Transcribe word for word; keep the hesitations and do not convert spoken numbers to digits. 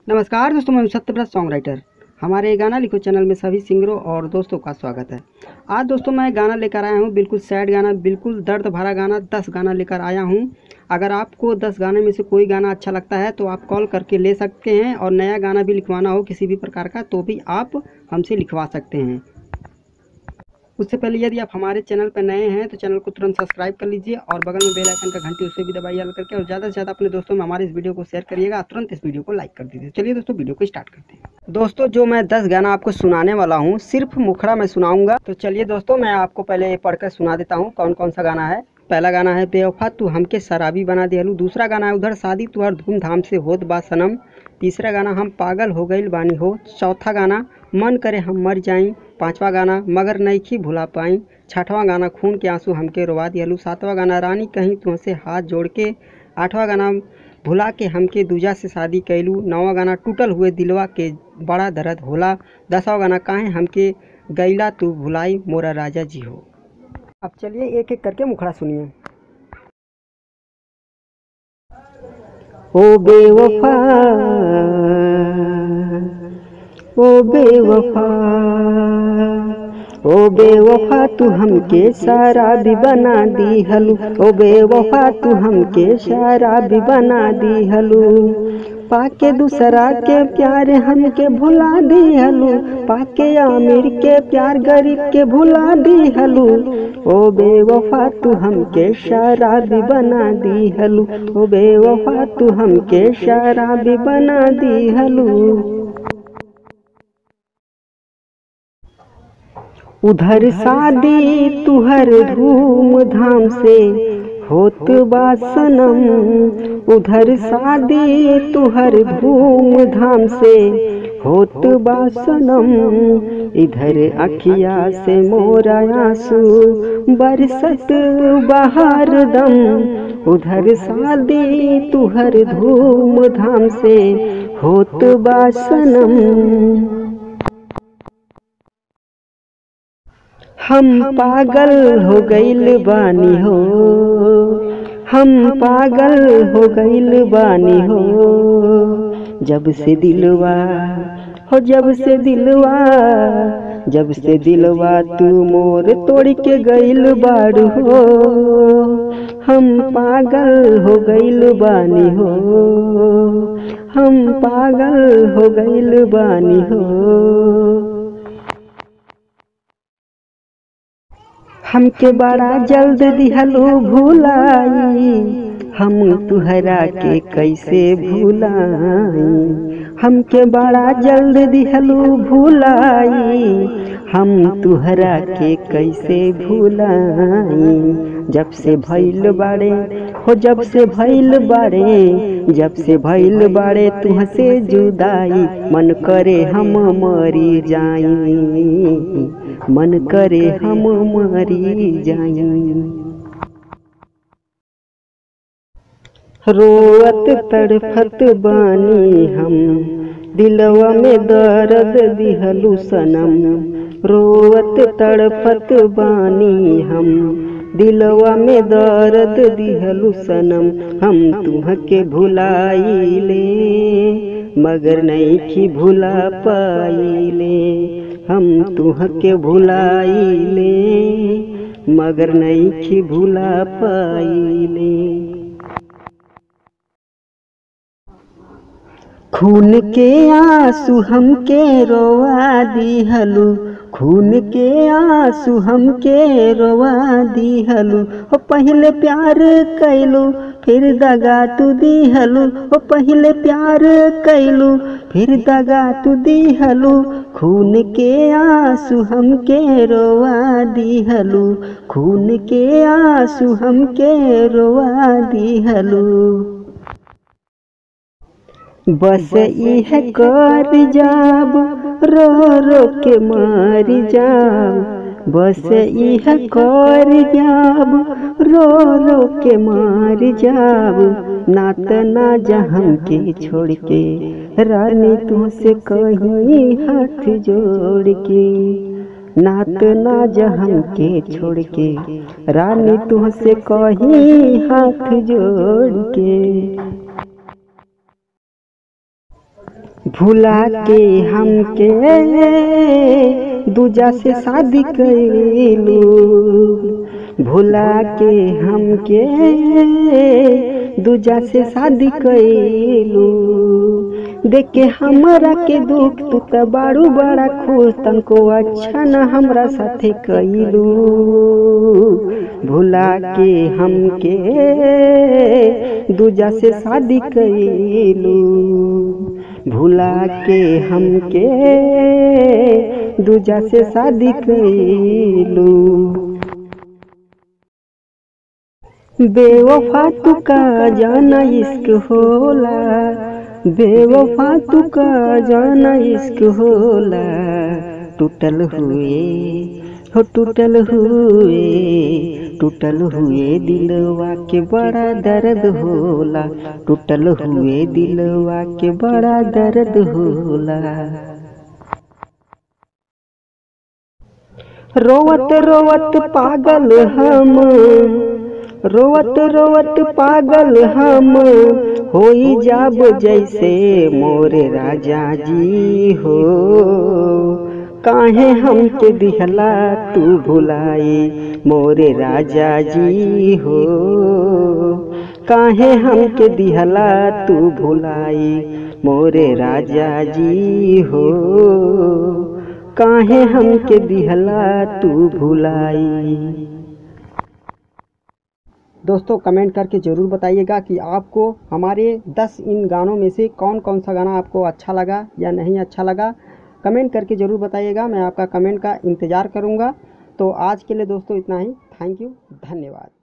नमस्कार दोस्तों, मैं सत्यव्रत सॉन्ग राइटर। हमारे गाना लिखो चैनल में सभी सिंगरों और दोस्तों का स्वागत है। आज दोस्तों मैं गाना लेकर आया हूँ, बिल्कुल सैड गाना, बिल्कुल दर्द भरा गाना। दस गाना लेकर आया हूँ। अगर आपको दस गाने में से कोई गाना अच्छा लगता है तो आप कॉल करके ले सकते हैं, और नया गाना भी लिखवाना हो किसी भी प्रकार का तो भी आप हमसे लिखवा सकते हैं। उससे पहले यदि आप हमारे चैनल पर नए हैं तो चैनल को तुरंत सब्सक्राइब कर लीजिए और बगल में बेल आइकन का घंटी उसे भी दबाइए ऑल करके, और ज़्यादा से ज़्यादा अपने दोस्तों में हमारे इस वीडियो को शेयर करिएगा। तुरंत इस वीडियो को लाइक कर दीजिए। चलिए दोस्तों, वीडियो को स्टार्ट करते हैं। दोस्तों, जो मैं दस गाना आपको सुनाने वाला हूँ, सिर्फ मुखड़ा में सुनाऊंगा। तो चलिए दोस्तों, मैं आपको पहले पढ़कर सुना देता हूँ कौन कौन सा गाना है। पहला गाना है बेवफा तू हमके शराबी बना दिहलू। दूसरा गाना है उधर शादी तुहर धूमधाम से होत बा सनम। तीसरा गाना हम पागल हो गईल बानी हो। चौथा गाना मन करे हम मर जाई। पांचवा गाना मगर नईखी भुला पाई। छठवां गाना खून के आंसू हमके रोवा दिहलू। सातवां गाना रानी कहीं तुमसे हाथ जोड़ के। आठवां गाना भुला के हमके दूजा से शादी कैलू। नौवां गाना टूटल हुए दिलवा के बड़ा दर्द होला। दसवां गाना काहे हमके गैला तू भुलाई मोरा राजा जी हो। अब चलिए एक एक करके मुखड़ा सुनिए। ओ बेवफा ओ बेवफा ओ बेवफा तू हमके शराबी बना दिहलू। ओ बेवफा तू हमके शराबी बना दिहलू। पाके दूसरा के प्यार हमके भुला दिहलू। पाके अमीर के प्यार गरीब के भुला दिहलू। ओ बेवफा तू हमके शराबी बना दिहलू। ओ बेवफा तू हमके शराबी बना दिहलू। उधर शादी तुहर धूमधाम से होत बा सनम। उधर शादी तुहर धूमधाम से होत बा सनम। इधर अखिया से मोरा आंसू बरसत बहार दम। उधर शादी तुहर धूमधाम से होत बा सनम। हम पागल हो गईल बानी हो। हम पागल हो गईल बानी हो। जब से दिलवा हो जब से दिलवा जब से दिलवा तू मोर तोड़ के गईल बाड़ू हो। हम पागल हो गईल बानी हो। हम पागल हो गईल बानी हो। हमके बड़ा जल्द दिहलू भुलाई। हम तुहरा के कैसे भुलाई। हमके बड़ा जल्द दिहलू भुलाई। हम तुहरा के कैसे भुलाई। जब से भइल बाड़े हो जब से भइल बाड़े जब से भइल बाड़े तुहसे जुदाई। मन करे हम मरी जाई। मन करे हम मरी जाई। रोअत तड़फत बानी हम दिलवा में दर्द दिहलू सनम। रोअत तड़फत बानी हम दिलवा में दर्द दिहलू सनम। हम तुहके भुलाइले मगर नईखी भुला पाइले। हम तुहके भुलाइले मगर नईखी भुला पाइले। खून के आंसू हमके रोवा दिहलू। खून के आंसू हमके रोवा दिहलू। हो पहले प्यार कैलू फिर दगा तू दिहलू। हो पहले प्यार कैलू फिर दगा तू दिहलू। खून के आंसू हमके रोवा दिहलू। खून के आंसू हमके रोवा दिहलू। बस इह कर जाब रो रो के मार जाब। बस इह कर जाब रो रो के मार जाब। नात ना जा हमके छोड़ के रानी तुमसे कहीं हाथ जोड़ के। नात ना जा हमके छोड़ के रानी तुमसे कहीं हाथ जोड़ के। भुला के हमके दूजा से शादी कैलू, भुला के हमके दूजा से शादी कैलू। देख के हमरा के दुख तू त बारू बड़ा खुश, तनको अच्छा न हमरा साथे कैलू। भुला के हमके दूजा से शादी कैलू, भुला के हमके दूजा से शादी कैलू। बेवफा तू का जाना इश्क होला, बेवफा तू का जाना इश्क होला। टूटल हुए हो टूटल हुए, टूटल हुए दिलवा के बड़ा दर्द होला, टूटल हुए दिलवा के बड़ा दर्द होला। रोवत रोवत पागल हम, रोवत रोवत पागल हम होई जाब जैसे मोरे राजा जी हो। काहे हमके दिहला तू भुलाई मोरे राजा जी हो, काहे हमके दिहला तू भुलाई मोरे राजा जी हो, काहे हमके दिहला तू भुलाई। दोस्तों कमेंट करके ज़रूर बताइएगा कि आपको हमारे दस इन गानों में से कौन कौन सा गाना आपको अच्छा लगा या नहीं अच्छा लगा। कमेंट करके ज़रूर बताइएगा, मैं आपका कमेंट का इंतज़ार करूँगा। तो आज के लिए दोस्तों इतना ही। थैंक यू, धन्यवाद।